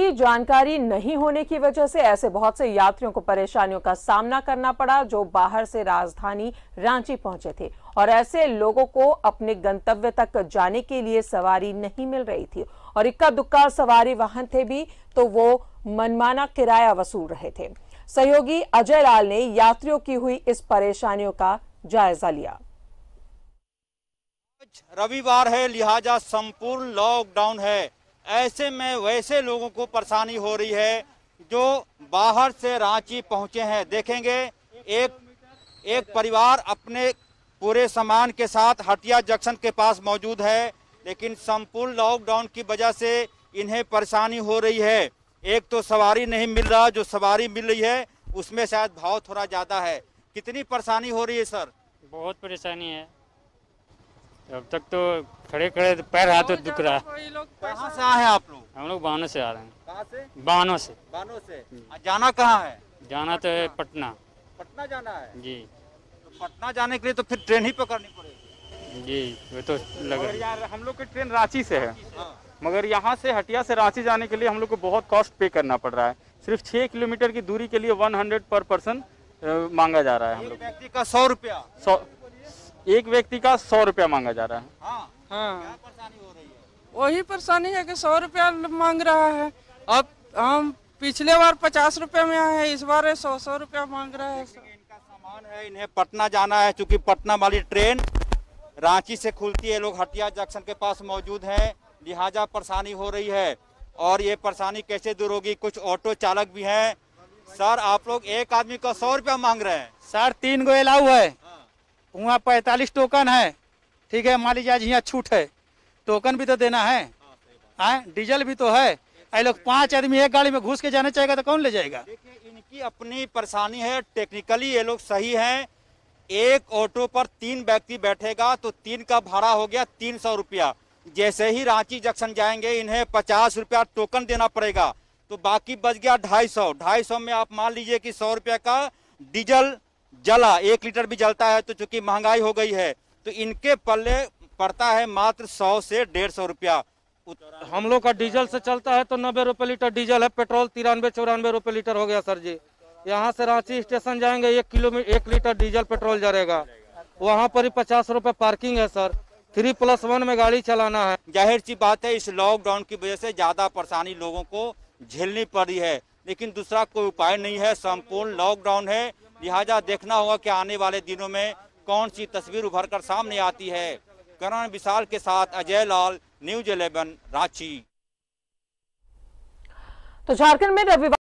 की जानकारी नहीं होने की वजह से ऐसे बहुत से यात्रियों को परेशानियों का सामना करना पड़ा जो बाहर से राजधानी रांची पहुंचे थे और ऐसे लोगों को अपने गंतव्य तक जाने के लिए सवारी नहीं मिल रही थी और इक्का दुक्का सवारी वाहन थे भी तो वो मनमाना किराया वसूल रहे थे। सहयोगी अजय लाल ने यात्रियों की हुई इस परेशानियों का जायजा लिया। रविवार है, लिहाजा संपूर्ण लॉकडाउन है। ऐसे में वैसे लोगों को परेशानी हो रही है जो बाहर से रांची पहुंचे हैं। देखेंगे एक परिवार अपने पूरे सामान के साथ हटिया जंक्शन के पास मौजूद है, लेकिन संपूर्ण लॉकडाउन की वजह से इन्हें परेशानी हो रही है। एक तो सवारी नहीं मिल रहा, जो सवारी मिल रही है उसमें शायद भाव थोड़ा ज्यादा है। कितनी परेशानी हो रही है सर? बहुत परेशानी है, अब तक तो खड़े खड़े पैर हाथ तो दुख रहा है। कहाँ से आए हैं आप लोग? हम लोग बानो से आ रहे हैं। कहाँ से? बानो से। बानो से। जाना कहाँ है? जाना तो है पटना। पटना जाना है जी। तो पटना जाने के लिए तो फिर ट्रेन ही पकड़नी पड़ेगी। जी वो तो लग रहा है। यार हम लोग की ट्रेन रांची से है, हाँ। मगर यहाँ से हटिया से रांची जाने के लिए हम लोग को बहुत कॉस्ट पे करना पड़ रहा है। सिर्फ 6 किलोमीटर की दूरी के लिए 100 पर पर्सन मांगा जा रहा है। हम लोग व्यक्ति का 100 रुपया, एक व्यक्ति का 100 रुपया मांगा जा रहा है। हाँ। हाँ, क्या परेशानी हो रही है? वही परेशानी है कि 100 रुपया मांग रहा है। अब हम पिछले बार 50 रुपया में आए हैं, इस बार 100 रुपया मांग रहा है। इनका सामान है, इन्हें पटना जाना है, क्योंकि पटना वाली ट्रेन रांची से खुलती है। लोग हटिया जंक्शन के पास मौजूद हैं, लिहाजा परेशानी हो रही है। और ये परेशानी कैसे दूर होगी? कुछ ऑटो चालक भी हैं। सर, आप लोग एक आदमी का 100 रुपया मांग रहे हैं? सर 3 गो अलाउ है, वहाँ 45 टोकन है। ठीक है, मान लीजिए आज यहाँ छूट है, टोकन भी तो देना है, डीजल भी तो है। ये लोग 5 आदमी एक गाड़ी में घुस के जाना चाहेगा तो कौन ले जाएगा? देखिए, इनकी अपनी परेशानी है। टेक्निकली ये लोग सही हैं। एक ऑटो पर 3 व्यक्ति बैठेगा तो 3 का भाड़ा हो गया 300 रुपया। जैसे ही रांची जंक्शन जाएंगे इन्हें 50 रुपया टोकन देना पड़ेगा, तो बाकी बच गया 250। 250 में आप मान लीजिए कि 100 रुपया का डीजल जला, 1 लीटर भी जलता है, तो चूंकि महंगाई हो गई है तो इनके पल्ले पड़ता है मात्र 100 से 150 रुपया। हम लोग का डीजल से चलता है तो 90 रुपये लीटर डीजल है, पेट्रोल 93-94 रुपये लीटर हो गया सर जी। यहाँ से रांची स्टेशन जाएंगे 1 लीटर डीजल पेट्रोल जलेगा, वहाँ पर ही 50 रुपये पार्किंग है सर। 3+1 में गाड़ी चलाना है। जाहिर सी बात है, इस लॉकडाउन की वजह से ज्यादा परेशानी लोगों को झेलनी पड़ी है, लेकिन दूसरा कोई उपाय नहीं है। संपूर्ण लॉकडाउन है, लिहाजा देखना होगा कि आने वाले दिनों में कौन सी तस्वीर उभर कर सामने आती है। करण विशाल के साथ अजय लाल, न्यूज़ 11 रांची। तो झारखंड में रविवार